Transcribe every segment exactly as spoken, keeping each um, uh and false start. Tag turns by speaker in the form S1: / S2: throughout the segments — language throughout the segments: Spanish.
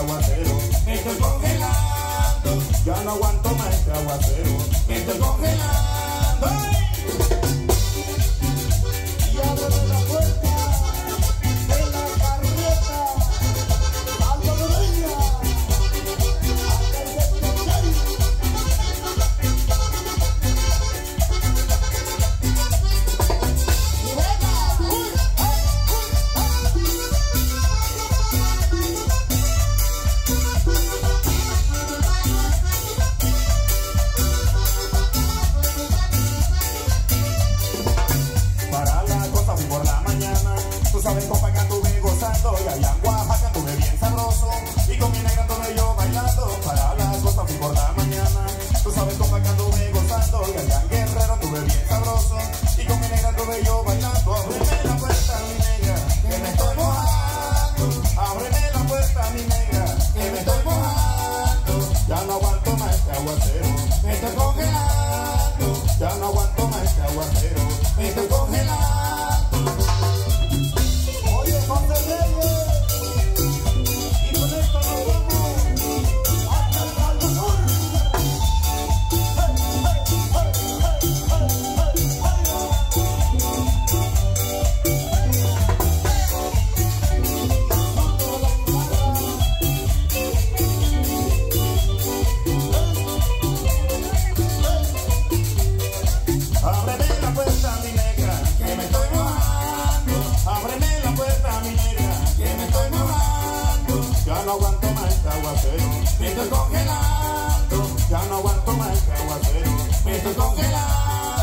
S1: aguacero. Me estoy congelando, ya no aguanto más este aguacero. Me estoy congelando. ¡Ay! Y ábreme la puerta de la carreta. ¡Alto de ella! Sabes, compa, que anduve gozando y allá en Oaxaca anduve bien sabroso y con mi negra anduve yo bailando. Para la costa fui por la mañana. Tú sabes, compa, que anduve gozando y allá en Guerrero anduve bien sabroso y con mi negra anduve yo bailando. Ábreme la puerta, mi negra, que me estoy mojando. Ábreme la puerta, mi negra, que me estoy mojando. Ya no aguanto más este aguacero. Me estoy congelando. Ya no aguanto más este aguacero. Me estoy congelando. No aguanto más este aguacero, me estoy congelando. Ya no aguanto más este aguacero, me estoy congelando.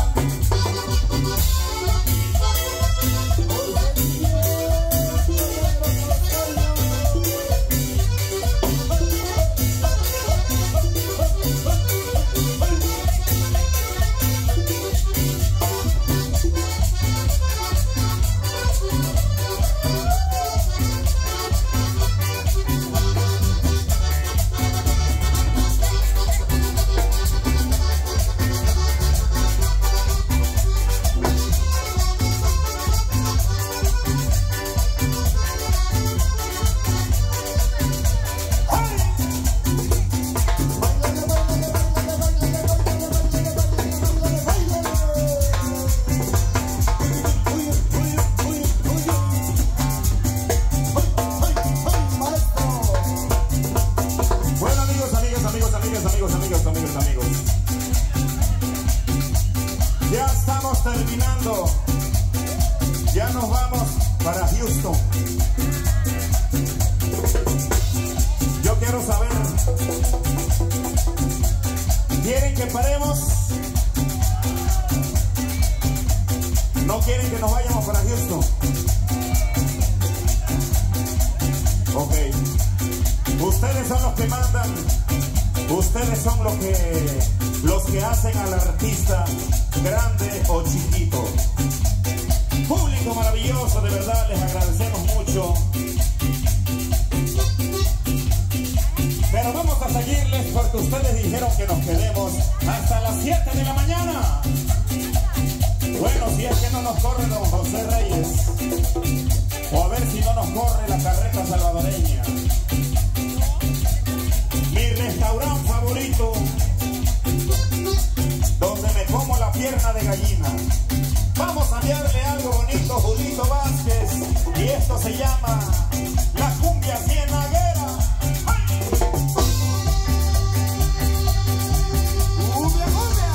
S1: Ya estamos terminando. Ya nos vamos para Houston. Yo quiero saber, ¿quieren que paremos? ¿No quieren que nos vayamos para Houston? Ok. Ustedes son los que mandan. Ustedes son los que, los que hacen al artista grande o chiquito. Público maravilloso, de verdad les agradecemos mucho. Pero vamos a seguirles porque ustedes dijeron que nos quedemos hasta las siete de la mañana. Bueno, si es que no nos corre don José Reyes, o a ver si no nos corre la carreta salvadoreña. Mi restaurante favorito, donde me como la pierna de gallina. Vamos a enviarle algo bonito, Julito Vázquez, y esto se llama La Cumbia Cienaguera. ¡Cumbia, cumbia!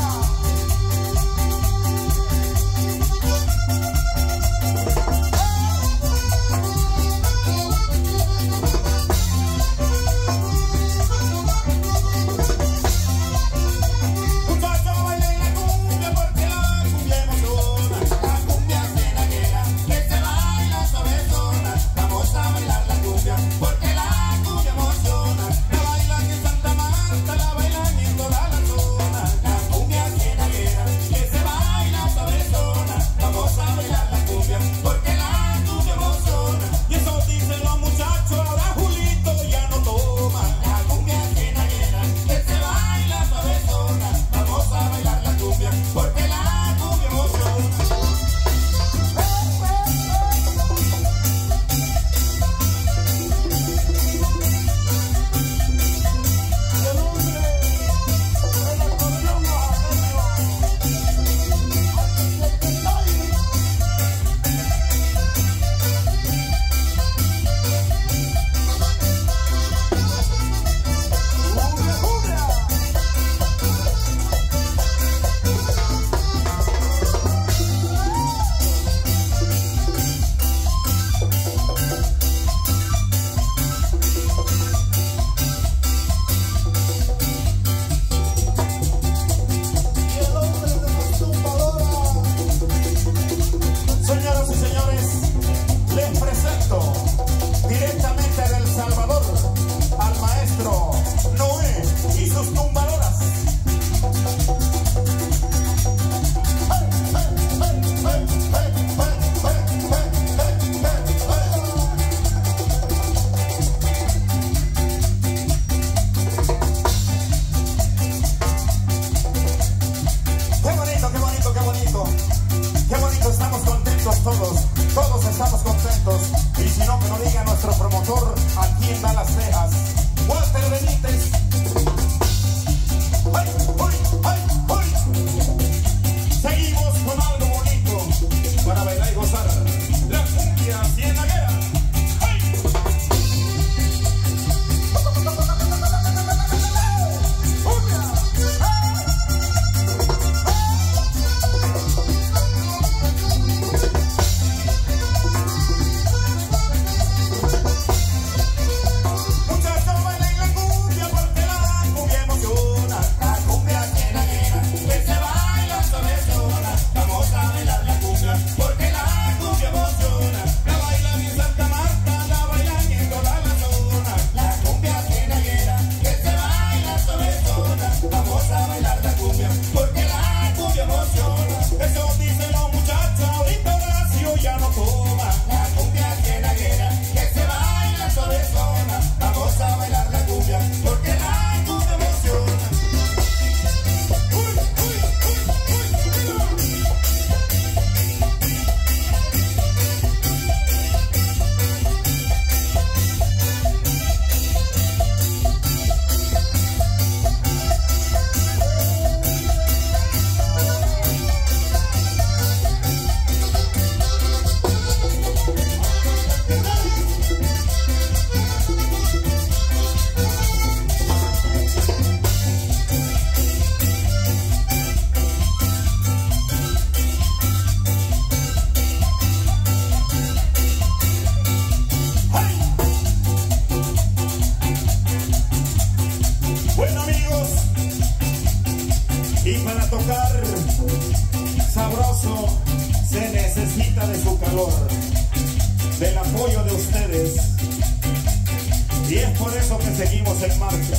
S1: tocar sabroso se necesita de su calor, del apoyo de ustedes, y es por eso que seguimos en marcha.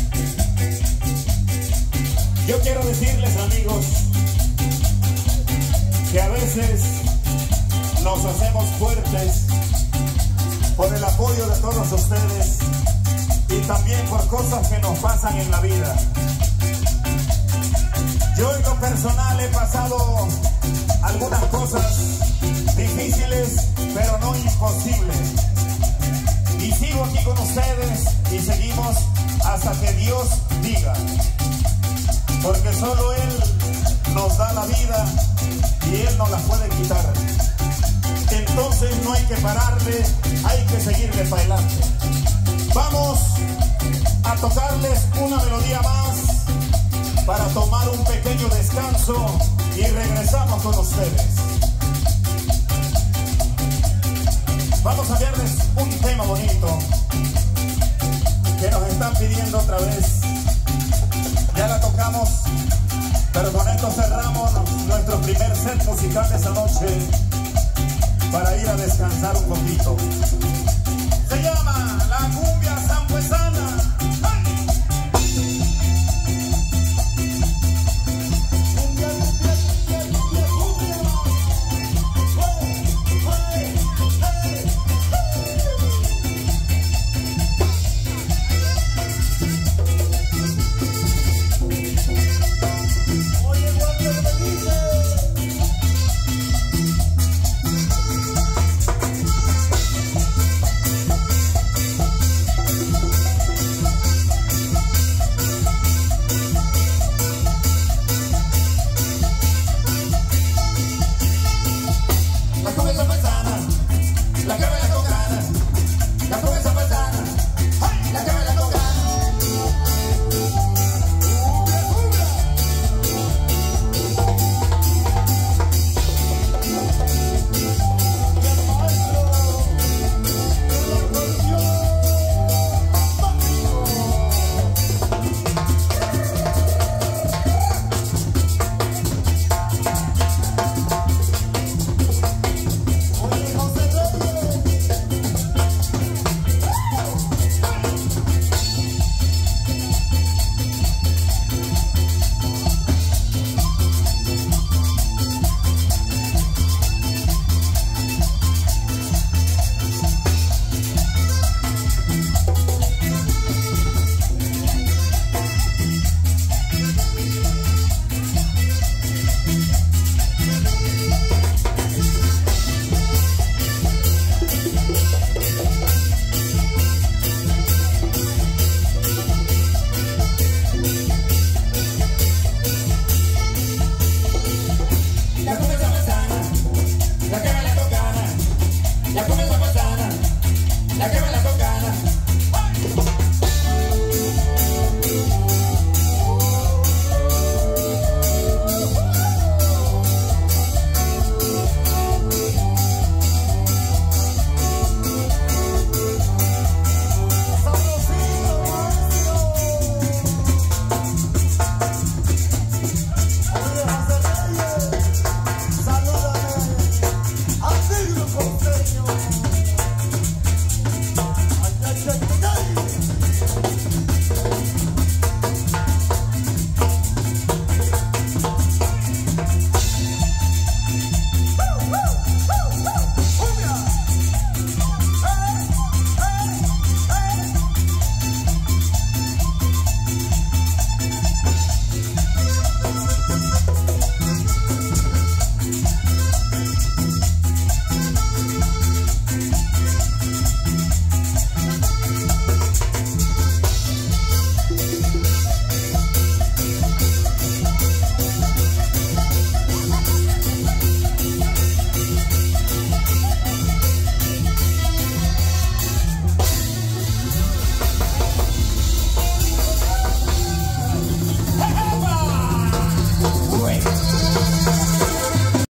S1: Yo quiero decirles, amigos, que a veces nos hacemos fuertes por el apoyo de todos ustedes y también por cosas que nos pasan en la vida. Yo en lo personal he pasado algunas cosas difíciles, pero no imposibles. Y sigo aquí con ustedes y seguimos hasta que Dios diga. Porque solo Él nos da la vida y Él nos la puede quitar. Entonces no hay que pararle, hay que seguirle para adelante. Vamos a tocarles una melodía más para tomar un pequeño descanso y regresamos con ustedes. Vamos a enviarles un tema bonito que nos están pidiendo otra vez. Ya la tocamos, pero con esto cerramos nuestro primer set musical de esta noche para ir a descansar un poquito.